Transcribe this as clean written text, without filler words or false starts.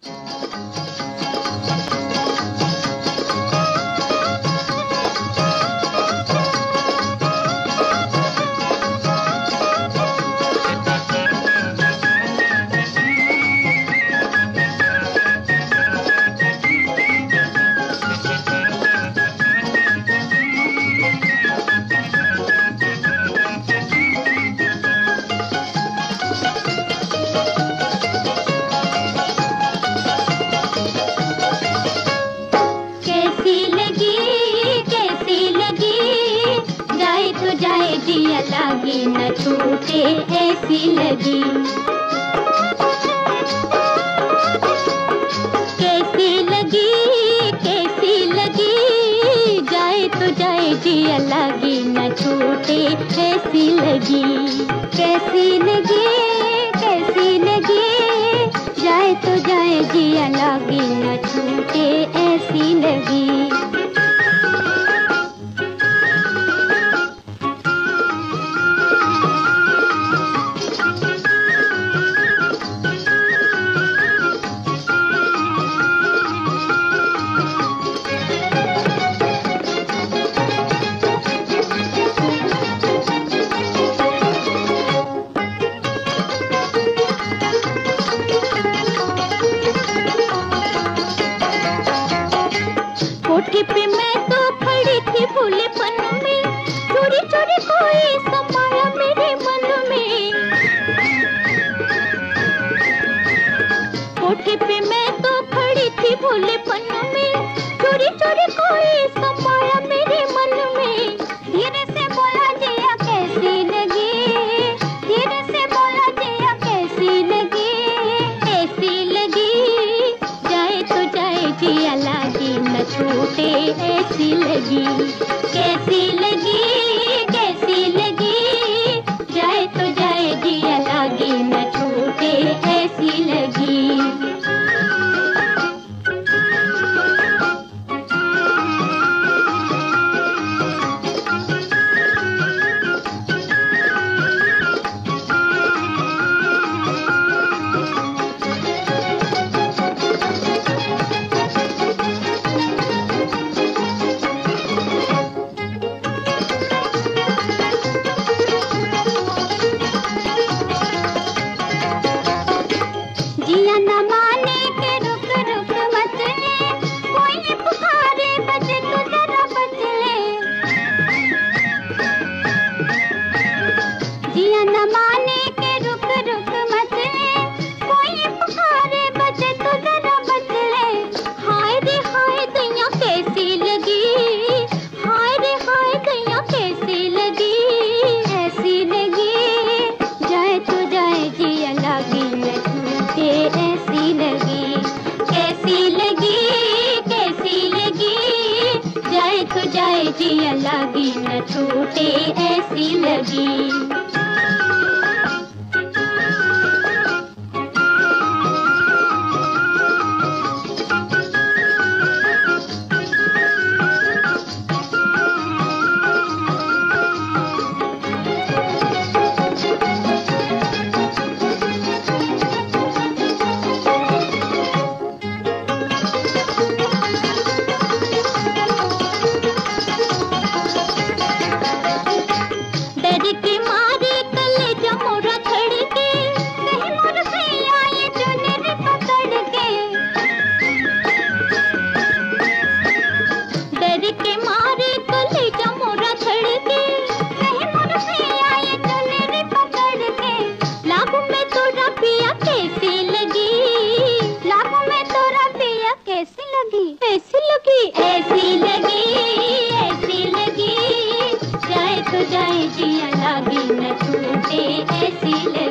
जिया लागी न छूटे ऐसी लगी। कैसी लगी जाए तो जाए जिया लागी न छूटे ऐसी लगी। कैसी लगी जाए तो जाए जिया लागी न छूटे ऐसी लगी। कोठी पे मैं तो खड़ी थी फूले पन में, चोरी चोरी कोई समाया मेरे मन में। कोठी पे मैं तो खड़ी थी फूले पन में, चोरी चोरी कोई समाया मेरे मन में। धीरे से बोला जिया कैसी लगी, धीरे से बोला जिया कैसी लगी। ऐसी लगी जाए तो जाए जिया लागी न छूटे ऐसी लगी। कैसी लगी जाए तो जाए जिया लागी न छूटे ऐसी लगी। जिया न माने के रुक रुक मत ले, कोई पुकारे बजे तू जरा बच ले। जिया न माने के रुक रुक मत ले, कोई पुकारे बजे तू जरा बच ले। हाय रे हाय दैया कैसी लगी, हाय रे हाय दैया कैसी लगी। ऐसी लगी जाए तो जाए जिया लागी न छूटे ऐसी लगी। कैसी लगी जाए तो जाए जिया लागी न छूटे ऐसी लगी। डर के मारे कलेजा मोरा धड़के, कहीं मोर सैया ये चुनरी पकड़ के। डर के मारे कलेजा मोरा धड़के, कहीं मोर सैया ये चुनरी पकड़ के। लागू में तोरा पिया कैसी लगी, लागू में तोरा पिया कैसी लगी। ऐसी लगी जाए तो जाए जिया लागी न छूटे ऐसी लगी।